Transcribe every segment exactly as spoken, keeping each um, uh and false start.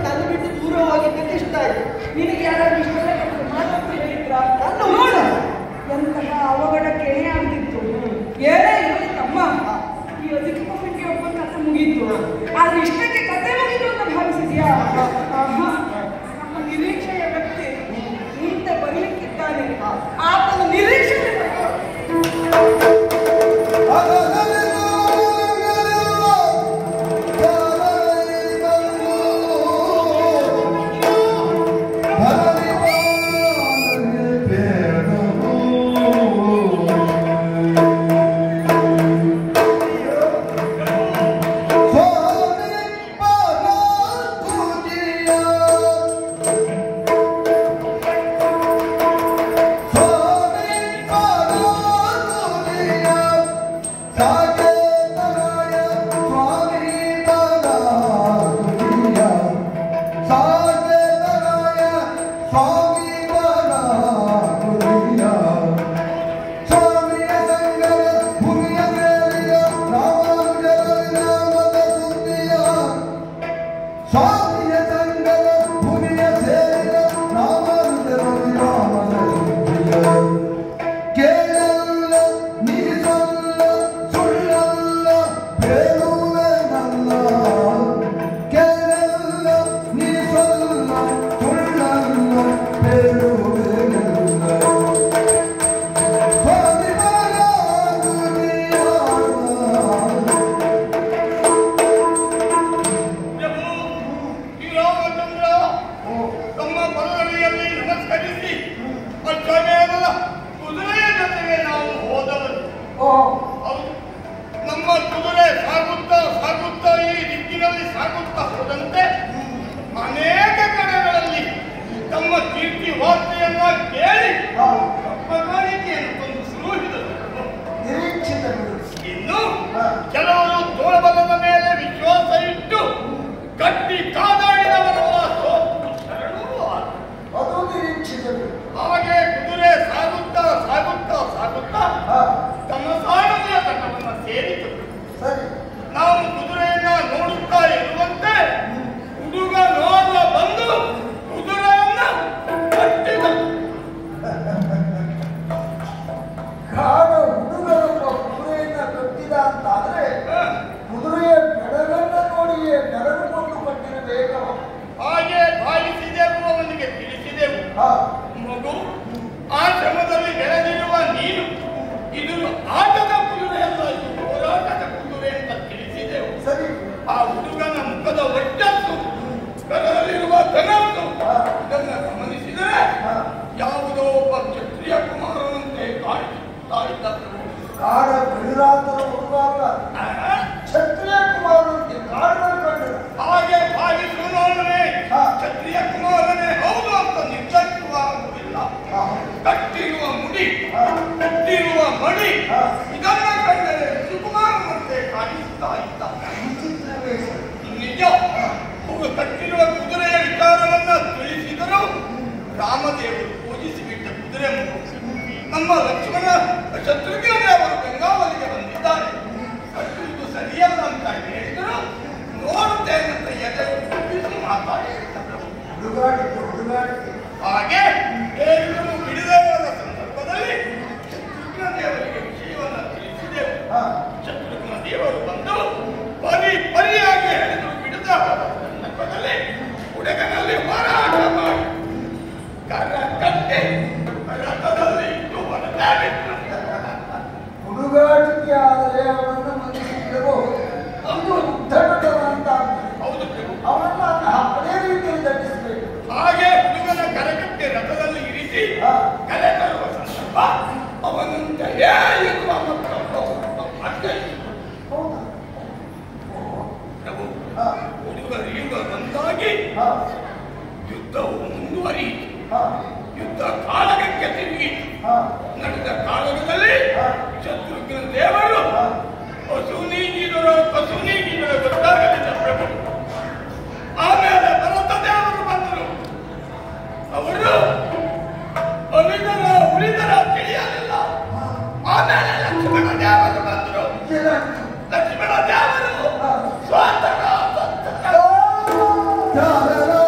ನನ್ನ ಬಿಟ್ಟು ದೂರ ಹೋಗಿದ್ದಕ್ಕೆ ಇಷ್ಟ ಆಯ್ತು. ನಿನಗೆ ಯಾರಾದ್ರೂ ಇಷ್ಟೆಲ್ಲ ಕೆಲಸ ಮಾಡೋದು ಹೇಳಿದ್ರ ನನ್ನ ನೋಡ ಎಂತಹ ಅವಘಡಕ್ಕೆ ಏನೇ ಆಗ್ತಿತ್ತು. ಏನೇ ಇರಲಿ ತಮ್ಮ, ಈ ಅದಕ್ಕೆ ಒಬ್ಬ ಕಥೆ ಮುಗೀತು. ಆದ್ರೆ ಇಷ್ಟಕ್ಕೆ ಕಥೆ ಮುಗೀತು ಅಂತ ಭಾವಿಸಿದ್ಯಾ? ನಮ್ಮ ನಿರೀಕ್ಷೆಯ ವ್ಯಕ್ತಿ ಮುಂದೆ ಬರಲಿಕ್ಕಿದ್ದಾನೆ. ಆತನ ನಿರೀಕ್ಷೆ ಲಕ್ಷ್ಮಣ ದೇವರು ಸ್ವಾತಂತ್ರ್ಯ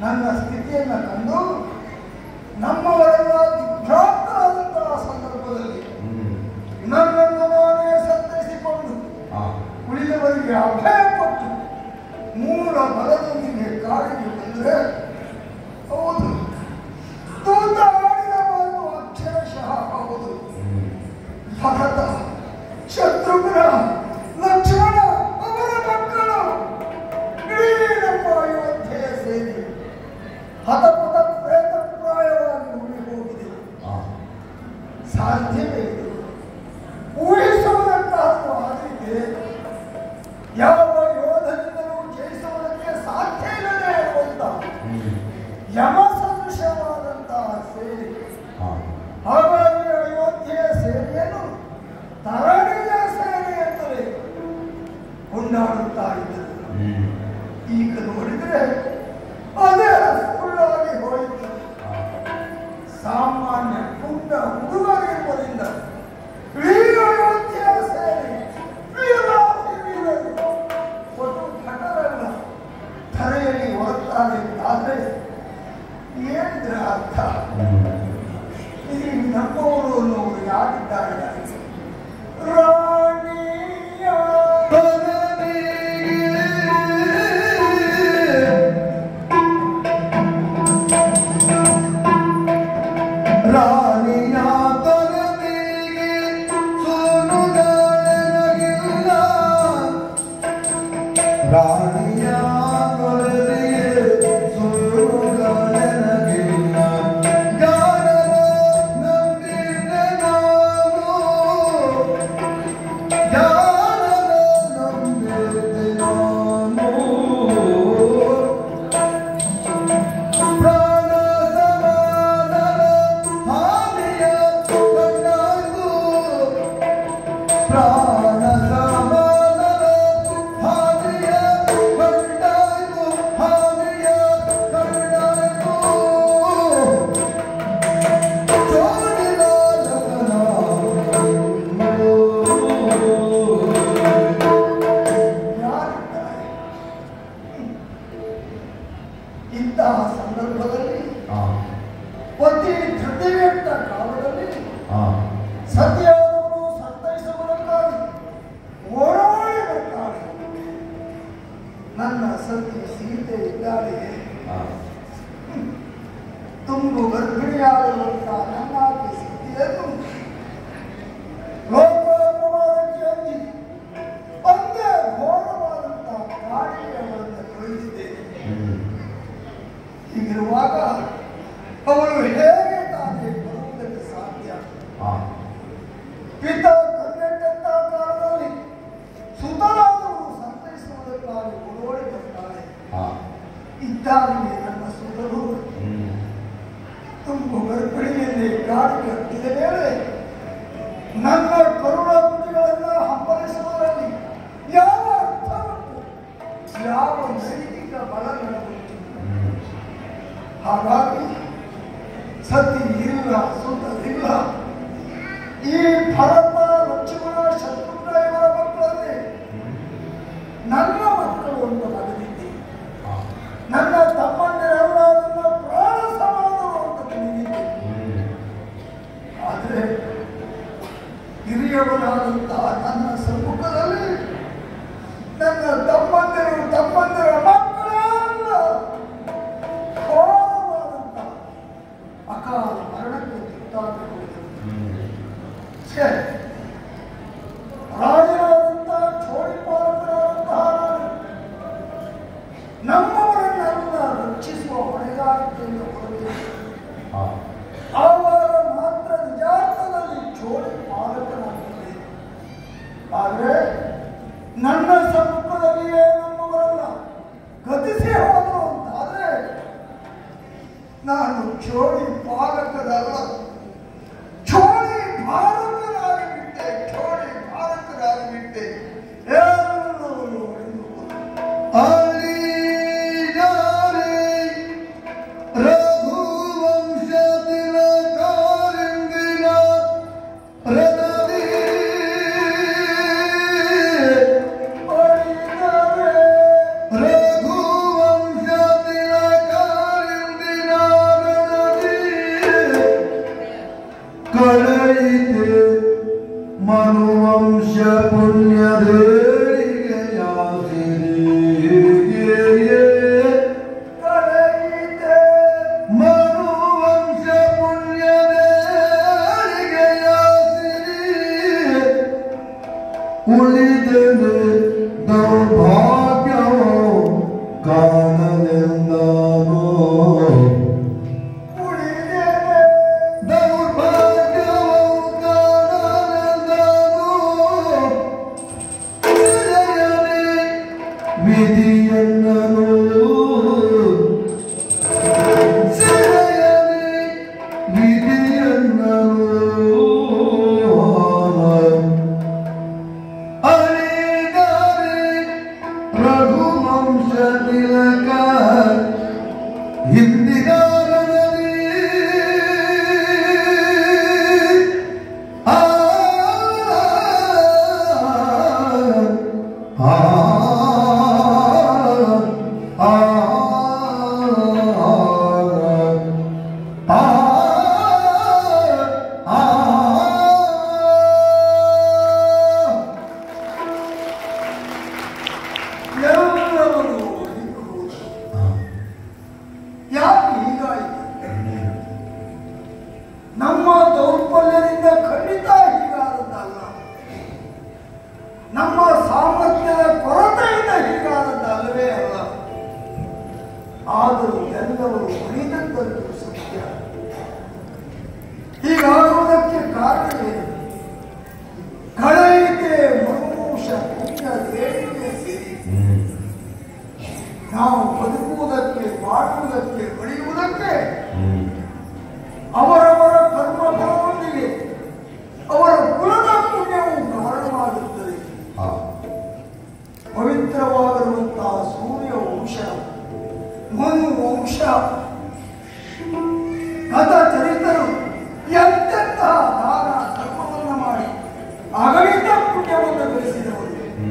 ನನ್ನ ಸ್ಥಿತಿಯನ್ನು ಕಂಡು ನಮ್ಮವರೆಲ್ಲ ದಿಗ್ಭ್ರಾಂತರಾದಂತಹ ಸಂದರ್ಭದಲ್ಲಿ ನನ್ನನ್ನು ನಾನೇ ಸಂತೈಸಿಕೊಂಡು ಉಳಿದವರಿಗೆ ಅಭಯ ಕೊಟ್ಟು ಮೂಲ ಬಲದೊಂದಿಗೆ ಕಾಡಿಗೆ ಬಂದರೆ ಹೌದು, ದೂತ ಆಡಿದ ಮಾತು ಅಕ್ಷರಶಃ ಹೌದು. ಭರತ, ಶತ್ರುಘ್ನ, ಲಕ್ಷ್ಮಣ ಅವರ ಮಕ್ಕಳು ಇಡೀ ನಮ್ಮ ಅಯೋಧ್ಯೆಯ ಸೇರಿ ಹತಪಥ ಪ್ರೇತಪ್ರಾಯವಾಗಿ ಉಳಿ ಹೋಗಿದೆ. ಸಾಧ್ಯವೇ ಇದು? ಊಹಿಸುವುದಕ್ಕಾದರೂ ಆಗಿದೆ. ಯಾವ ಯೋಧನಿಂದಲೂ ಜಯಿಸುವುದಕ್ಕೆ ಸಾಧ್ಯ ಇಲ್ಲದೆ ಇರುವಂತ ಯಮ ಸದೃಶವಾದಂತಹ ಸೇನೆ. ಹಾಗಾಗಿ ಅಯೋಧ್ಯೆಯ ಸೇನೆಯನ್ನು ತರಣಿಯ ಸೇನೆ ಎಂದರೆ ಕೊಂಡಾಡುತ್ತಾ ಇದ್ದರು. ಈಗ ನೋಡಿದರೆ ಅದೇ ಸುಳ್ಳಾಗಿ ಹೋಯಿತು. ಸಾಮಾನ್ಯ ಪುಟ್ಟ ಹುಡುಗರಿರುವುದರಿಂದ ಇಡೀ ಅಯೋಧ್ಯೆಯ ಸೇನೆ ವೀರಾಧಿ ವೀರರು ಒಂದು ಘಟರಲ್ಲ ಧರೆಯಲ್ಲಿ ಹೊರತಾರೆ. ಆದರೆ ಏನಿದ್ರ ಅರ್ಥ? ಇಲ್ಲಿ ನಮ್ಮವರು ಅನ್ನೋರು ಯಾರಿದ್ದಾರೆ? ರಾಣಿಯ ರಾಣಿಯ ತನದಿಗೆ ಸೋನುಗಾರನಗಿಲ್ಲ, ರಾಣಿಯ ಕೊರದಿಗೆ ಸೋನುಗಾರನಗಿಲ್ಲ. ಯಾರರ ನಂಬಿದ್ದೆ ನಾನು, ಯಾರರ ನಂಬಿದ್ದೆ ನಾನು. ಪ್ರಾಣ ಸಮಾನರ ಹಾದಿಯ ಕಂಡಾಯ್ತು, ಪ್ರಾಣ ಸಮಾನರ ಹಾದಿಯ ಕಂಡಾಯ್ತು, ಹಾದಿಯ ಕಂಡಾಯ್ತು. ಜೋಡಿದ ಜಗನ ಯಾರಿದ್ದಾರೆ? ಇಂತಹ ಸಂದರ್ಭದಲ್ಲಿ ಪತಿ ಧೃತಿಗೆಟ್ಟ ಕಾಲದಲ್ಲಿ ಸತ್ಯವನ್ನು ಸಂತೈಸುವುದಕ್ಕಾಗಿ ಓಡೋಡಿ ಬರ್ತಾಳೆ. ನನ್ನ ಸತಿ ಸೀತೆ ಇದ್ದಾಳೆ. ತುಂಬು ಗರ್ಭಿಣಿಯಾಗಿರುವಂತಹ ನನ್ನ ಆಕೆ ಸೀತೆಯನ್ನು ಲೋಕೋಪಮಾನಕ್ಕೆ ಅಂಜಿ ಒಂದೇ ಘೋರವಾದಂತಹ ಕಾಡಿಗೆ ಅವರನ್ನು ಕಳುಹಿಸಿದ್ದೇನೆ. ಹೀಗಿರುವಾಗ ಅವಳು ಹೇಗೆ ತಾನೇ ಬರುವುದಕ್ಕೆ ಸಾಧ್ಯ? ಪಿತ ಕಣ್ಣೆಟ್ಟಂತಹ ಕಾಲದಲ್ಲಿ ಸುತರಾದವರು ಸಂತೈಸುವುದಕ್ಕಾಗಿ ಓಡೋಡಿ ಬರ್ತಾಳೆ. ಇದ್ದಾಗಲೇ ನನ್ನ ಸುತರು ತುಂಬು ಗರ್ಭಿಣಿಯಲ್ಲಿ ಕಾಡಿಗೆ ಹತ್ತಿದ ಮೇಲೆ ನನ್ನ ಕರುಣಾಪುಟಿಗಳನ್ನ ಹಂಬಲಿಸುವುದರಲ್ಲಿ ಯಾವ ಅರ್ಥ ಉಂಟು? ಯಾವ ನೈತಿಕ ಬಲ ನನಗುಂಟು? ಹಾಗಾಗಿ ಸತಿ ಇಲ್ಲ, ಸುತರಿಲ್ಲ. ಈ ಭರತ, ಲಕ್ಷ್ಮಣ, ಶತ್ರುಘ್ನ ಇವರ ಮಕ್ಕಳಲ್ಲಿ ನನ್ನ ಮಕ್ಕಳು ಅಂತ ಬರೆದಿದ್ದೆ. ನನ್ನ ತಮ್ಮಂದಿರೆಲ್ಲ ನನ್ನ ಪ್ರಾಣ ಸಮಾನರು ಅಂತ ತಿಳಿದಿದ್ದೆ. ಆದರೆ ಹಿರಿಯವನಾದಂತಹ ನನ್ನ ಸಮ್ಮುಖದಲ್ಲಿ ನನ್ನ ತಮ್ಮಂದಿರು ತಮ್ಮಂದಿರ ಮಕ್ಕಳೇ ಅಲ್ಲ, ಘೋರವಾದಂತಹ ಅಕಾಲ ಮರಣಕ್ಕೆ ತುತ್ತಾಗಿ ರಾಜನಾದಂತಹ ಚೋಡಿಪಾಲಕರಾದಂತಹ ನಮ್ಮವರನ್ನೆಲ್ಲ ರಕ್ಷಿಸುವ ಹೊಣೆಗಾರಿಕೆಯನ್ನು ಹೊರಬೇಕು. ಆವಾಗ ಮಾತ್ರ ನಿಜಾರ್ಥದಲ್ಲಿ ಚೋಡಿ ಪಾಲಕನಾಗುತ್ತದೆ. ಆದರೆ ನನ್ನ ಸಮ್ಮುಖದಲ್ಲಿಯೇ ನಮ್ಮವರೆಲ್ಲ ಗತಿಸಿ ಹೋದರು ಅಂತಾದ್ರೆ ನಾನು ಚೋಡಿ ಪಾಲಕರಲ್ಲ, ಚೋಡಿ ಭಾರತರಾಗಿಬಿಟ್ಟೆ, ಚೋಡಿ ಭಾರತರಾಗಿಬಿಟ್ಟೆ. ಎಲ್ಲವನ್ನು ಒಡೆದು ರಘುವಂಶ ತಿಲಕಾರಿಂದಿನ ರಥದಿ ರಘುವಂಶ ತಿಲಕಾರಿ ಮನುವಂಶ ಪುಣ್ಯದೇಳಿಗೆ ಕಳೆಯಿತೆ ಮನುವಂಶ ಪುಣ್ಯದೇಳಿಗೆ ಉಳಿದೆನೆ ದೌರ್ಭಾಗ್ಯವೋ ಕಾಣಲೆಂದಾನೋ ನಮ್ಮ ದೌರ್ಬಲ್ಯದಿಂದ ಖಂಡಿತ ಹೀಗಾದದ್ದಲ್ಲ, ನಮ್ಮ ಸಾಮರ್ಥ್ಯದ ಕೊರತೆಯಿಂದ ಹೀಗಾದದ್ದಲ್ಲವೇ ಅಲ್ಲ. ಆದರೂ ಎಲ್ಲವರು ಉಳಿದದ್ದನ್ನು ಸತ್ಯ. ಹೀಗಾಗುವುದಕ್ಕೆ ಕಾರಣವೇನು? ಕಳೆಯಿತೆ ಮನುಷ್ಯ ಪುಣ್ಯ ದೇವಿಗೆ ಸೇರಿ ನಾವು ಬದುಕುವುದಕ್ಕೆ, ಬಾಳುವುದಕ್ಕೆ, ಬೆಳೆಯುವುದಕ್ಕೆ ಅವರವರ ಕರ್ಮ ಫಲದೊಂದಿಗೆ ಅವರ ಕುಲದ ಪುಣ್ಯವು ಕಾರಣವಾಗುತ್ತದೆ. ಪವಿತ್ರವಾಗಿರುವಂತಹ ಸೂರ್ಯ ವಂಶ, ಮನು ವಂಶ, ಗತ ಚರಿತರು ಎಂತೆಂತಹ ದಾನ ಧರ್ಮವನ್ನು ಮಾಡಿ ಅಗಣಿತ ಪುಣ್ಯವನ್ನು ಗಳಿಸಿದವರು.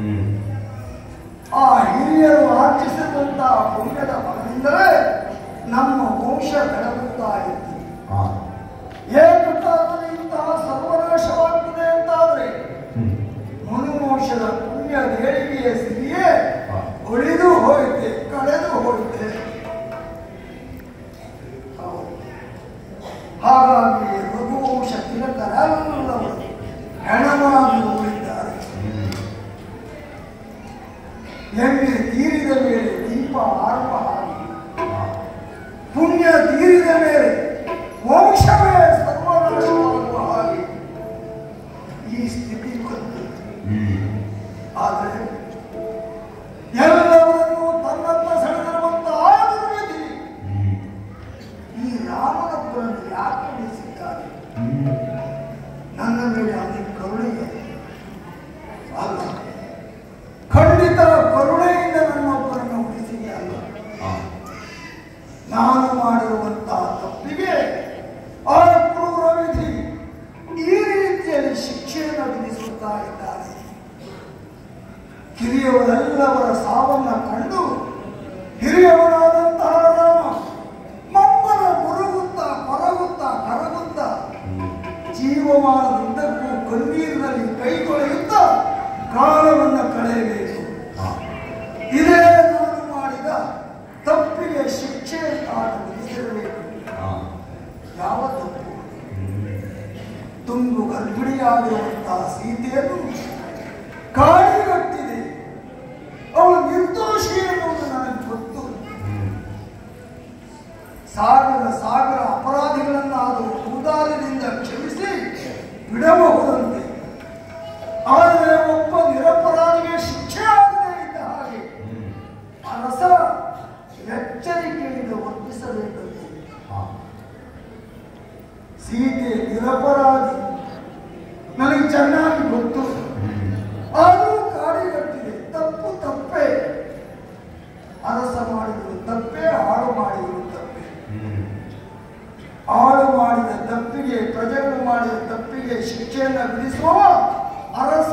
ಆ ಹಿರಿಯರು ಆರ್ಜಿಸಿದಂತಹ ಪುಣ್ಯದ ಫಲದಿಂದಲೇ ನಮ್ಮ ವಂಶ ಬೆಳಗುತ್ತಾ ಇತ್ತು. ಏಕಕಾಲದಲ್ಲಿ ಇಂತಹ ಸರ್ವನಾಶವಾಗ್ತದೆ ಅಂತಾದ್ರೆ ಮನುವಂಶದ ಪುಣ್ಯ ದೇಣಿಗೆಯ ಸ್ಥಿತಿಯೇ ಉಳಿದು ಹೋಯಿತೆ, ಕಳೆದು ಹೋಯಿತೆ. ಹಾಗಾಗಿ ರಘುವಂಶ ತಿಲಕರೆಲ್ಲವರು ಹೆಣವಾಗಿ ಉಳಿದ್ದಾರೆ. ಎಮ್ಮೆ ತೀರಿದ ಮೇಲೆ ದೀಪ ಆರ್ಪ ಹಾಗೆ ಪುಣ್ಯ ತೀರಿದ ಮೇಲೆ ವಂಶವೇ ಸರ್ವನಾಶವಾಗುವ ಹಾಗೆ ಈ ಸ್ಥಿತಿ ಬಂತು. ಆದರೆ ಎಲ್ಲವನ್ನೂ ತನ್ನತ್ತ ಸೆಳೆದಿರುವಂತಹ ದುರ್ವಿಧಿ ಈ ರಾಮನೊಬ್ಬರನ್ನು ಯಾಕೆ ಉಳಿಸಿದ್ದಾರೆ? ನನ್ನ ಮೇಲೆ ಅಲ್ಲಿ ಕರುಣೆ ಅಲ್ಲ, ಖಂಡಿತ ಕರುಣೆಯಿಂದ ನನ್ನೊಬ್ಬರನ್ನು ಉಳಿಸಿದೆ ಅಲ್ಲ. ನಾನು ಮಾಡಿರುವಂತಹ ತಪ್ಪಿಗೆ ಆ ಕ್ರೂರ ವಿಧಿ ಈ ರೀತಿಯಲ್ಲಿ ಶಿಕ್ಷೆಯನ್ನು ವಿಧಿಸುತ್ತಾ ಇದ್ದಾರೆ. ಹಿರಿಯವರೆಲ್ಲವರ ಸಾವನ್ನ ಕಂಡು ಹಿರಿಯವರಾದಂತಹ ರಾಮ ಮಮ್ಮನ ಮುರುಗುತ್ತಾ ಕೊರಗುತ್ತಾ ಕರಗುತ್ತಾ ಜೀವಮಾನದುದ್ದಕ್ಕೂ ಕಣ್ಣೀರಿನಲ್ಲಿ ಕೈ ತೊಳೆಯುತ್ತಾ ಕಾಲವನ್ನು ಕಳೆಯಬೇಕು. ಇದೇ ನಾನು ಮಾಡಿದ ತಪ್ಪಿಗೆ ಶಿಕ್ಷೆ ತಾನು ವಿಧಿಸಿರಬೇಕು. ಯಾವ ತಪ್ಪು? ತುಂಬು ಗರ್ಭಿಣಿಯಾಗಿರುವಂತಹ ಸೀತೆಯನ್ನು ಕಾಡಿಗಟ್ಟಿದೆ. ಅವಳು ನಿರ್ದೋಷಿ ಎನ್ನುವುದು ನನಗೆ ಗೊತ್ತು. ಸಾವಿರ ಸಾವಿರ ಅಪರಾಧಿಗಳನ್ನಾದರೂ ಕೂದಾರದಿಂದ ಕ್ಷಮಿಸಿ ಬಿಡಬಹುದಂತೆ. ಆದರೆ ಒಬ್ಬ ನಿರಪರಾಧಿಗೆ ಶಿಕ್ಷೆ ಆಗದೇ ಇದ್ದ ಹಾಗೆ ಅರಸ ಎಚ್ಚರಿಕೆಯಿಂದ ವರ್ತಿಸಬೇಕಂತೆ. ಸೀತೆ ನಿರಪರಾಧಿ ನನಗೆ ಚೆನ್ನಾಗಿ ಗೊತ್ತು. ಆದರೂ ಕಾಡಿಗಟ್ಟಿದೆ. ತಪ್ಪು ತಪ್ಪೇ. ಅರಸ ಮಾಡಿದ್ರು ತಪ್ಪೇ, ಹಾಳು ಮಾಡಿದ್ರು ತಪ್ಪೇ. ಹಾಳು ಮಾಡಿದ ತಪ್ಪಿಗೆ, ಪ್ರಜೆಗಳು ಮಾಡಿದ ತಪ್ಪಿಗೆ ಶಿಕ್ಷೆಯನ್ನು ವಿಧಿಸುವ ಅರಸ.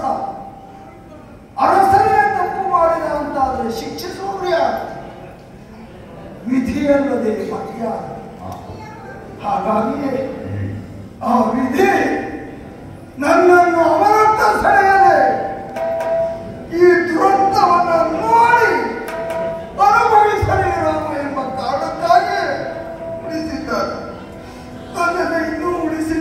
ಅರಸನೇ ತಪ್ಪು ಮಾಡಿದ ಅಂತಾದರೆ ಶಿಕ್ಷಿಸುವವರು ಯಾರು? ವಿಧಿಯಲ್ಲದೆ ಮಧ್ಯ. ಹಾಗಾಗಿಯೇ ಆ ವಿಧಿ ನನ್ನನ್ನು ಅವರತ್ತ ಸೆಳೆಯದೆ ಈ ದುರಂತವನ್ನು ನೋಡಿ ಅನುಭವಿಸಲೇ ರಾಮ ಎಂಬ ಕಾರಣಕ್ಕಾಗಿ ಉಳಿಸಿದ್ದಾರೆ. ನನ್ನನ್ನು ಇನ್ನೂ ಉಳಿಸಿ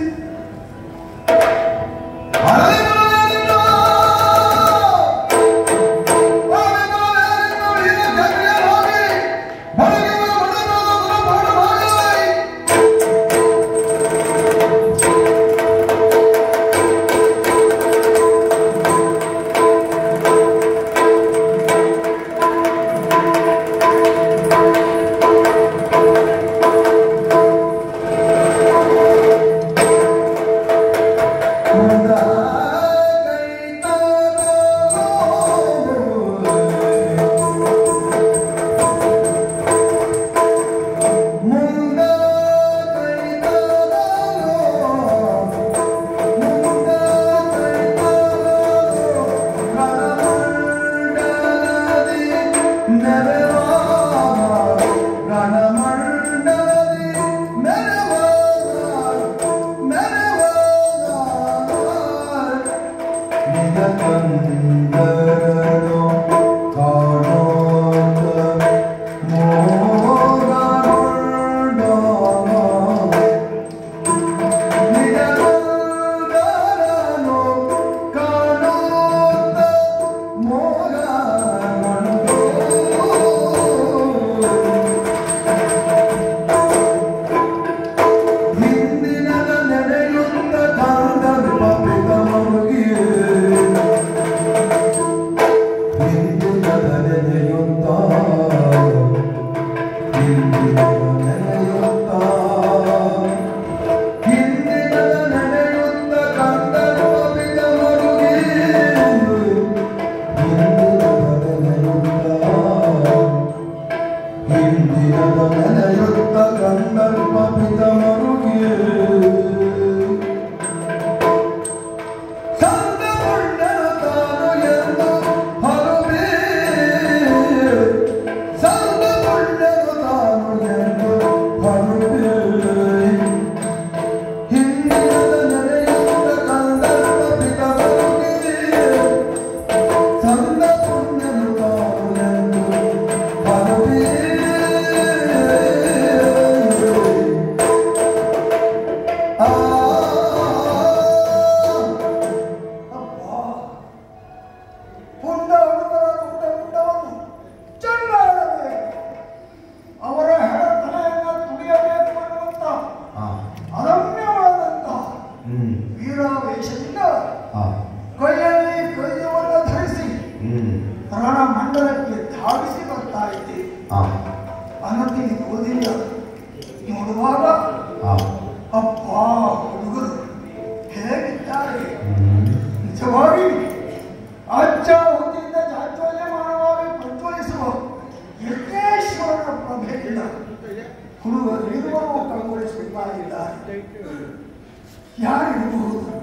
ಯಾರಿರಬಹುದು?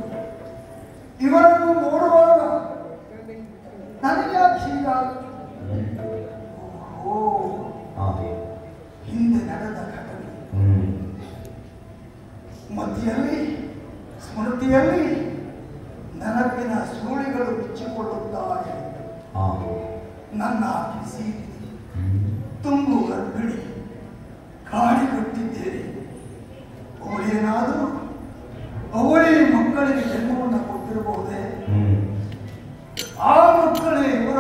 ಇವರನ್ನು ನೋಡುವಾಗ ನನಗೆ ಓ ಹಿಂದೆ ನಡೆದ ಘಟನೆ ಮಧ್ಯದಲ್ಲಿ ಸ್ಮೃತಿಯಲ್ಲಿ ನೆನಪಿನ ಸುಳಿಗಳು ಬಿಚ್ಚಿಕೊಳ್ಳುತ್ತಾರೆ. ನನ್ನ ಬಿಸಿ ತುಂಬು ಗರ್ಭಿಣಿ ಕಾಡಿ ಕೊಟ್ಟಿದ್ದೇನೆ. ಅವಳೇನಾದರೂ ಅವಳೇ ಮಕ್ಕಳಿಗೆ ಜನ್ಮವನ್ನು ಕೊಟ್ಟಿರಬಹುದೇ? ಆ ಮಕ್ಕಳೇ ಇವರ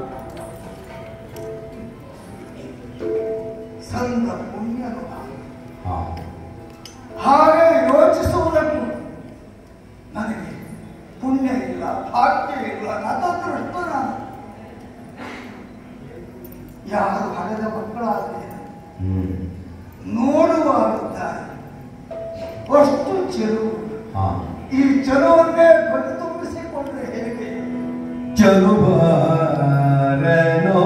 ಸಂತ ಪುಣ್ಯನು. ಹಾಗೆ ಯೋಚಿಸುವುದಕ್ಕೂ ನನಗೆ ಪುಣ್ಯ ಇಲ್ಲ, ಭಾಗ್ಯ ಇಲ್ಲ, ನತದೃಷ್ಟ ನಾನು. ಯಾರು ಹಳೆದ ಮಕ್ಕಳಾದರೆ ನೋಡುವಾಗುತ್ತಾರೆ ಅಷ್ಟು ಚೆಲುವು. ಈ ಚೆಲುವನ್ನೇ ಬಂದು ತುಂಬಿಸಿಕೊಂಡ್ರೆ ಹೇಗೆ? ಚೆಲುವರೇನೋ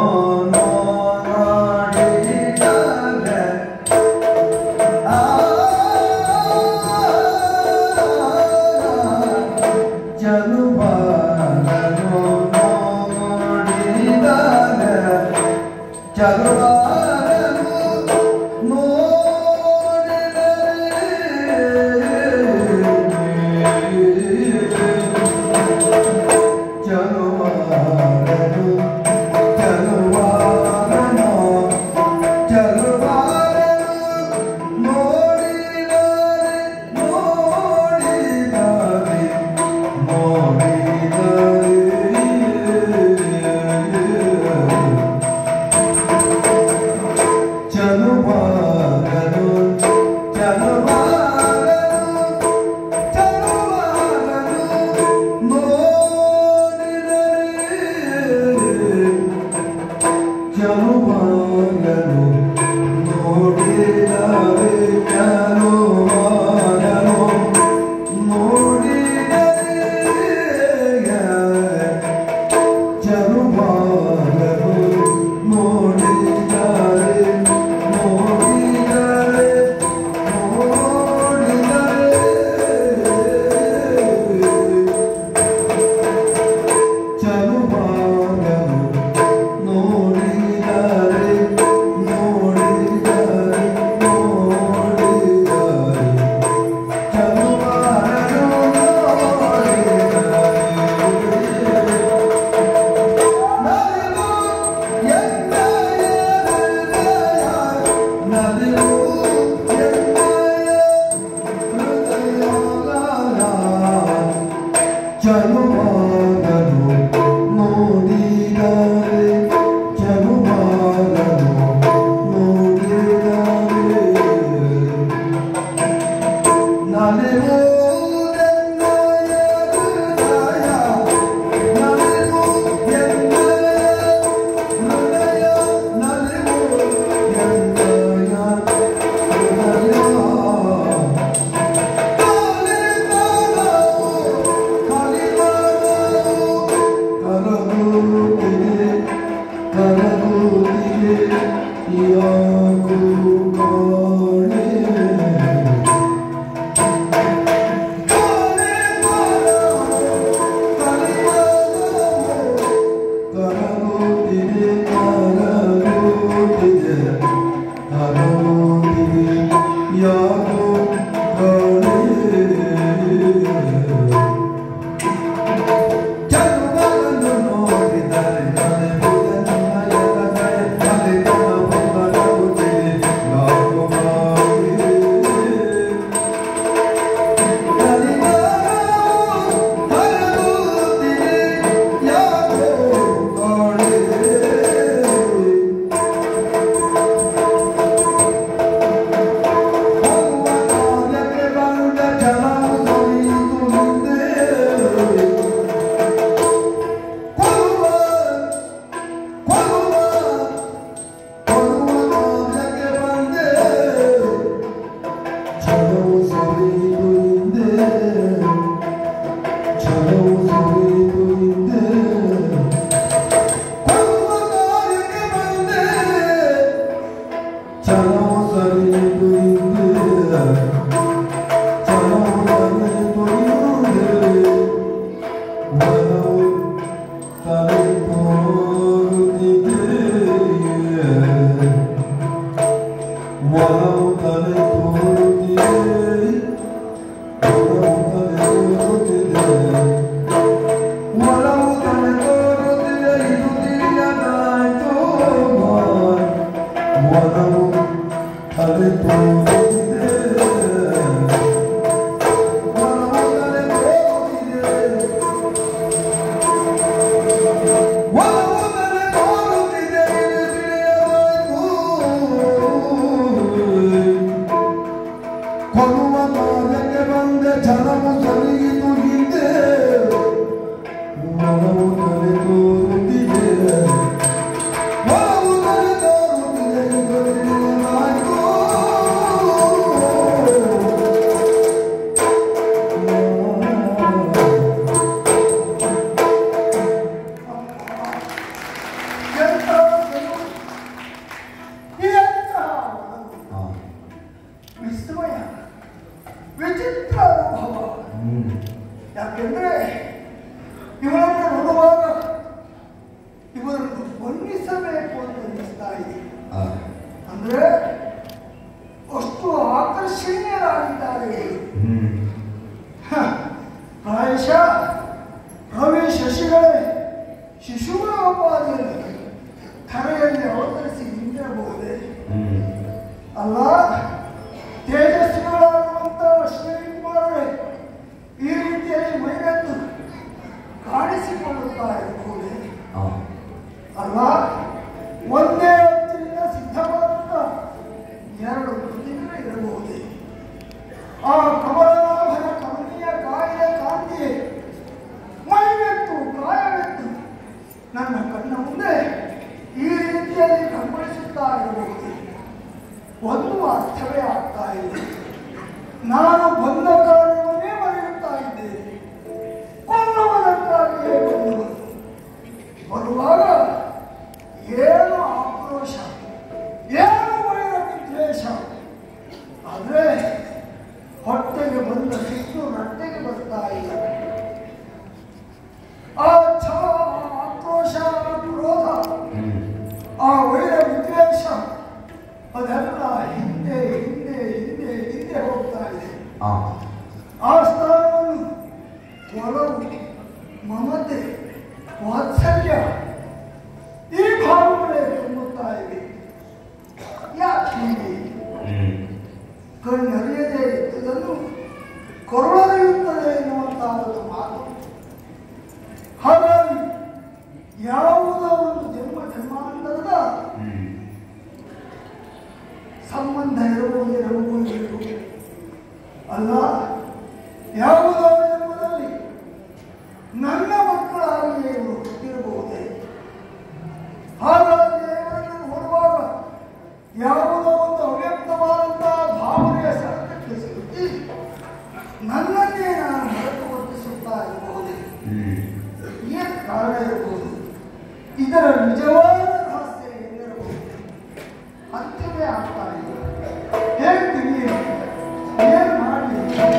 ಹೇಗೆ ತಿಳಿಯಲಿ ಏನು ಮಾಡಿ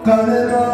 ಕಳೆದ